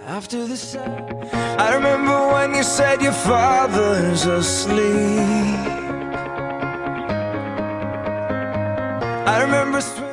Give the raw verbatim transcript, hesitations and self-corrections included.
After the sun, I remember when you said your father's asleep. I remember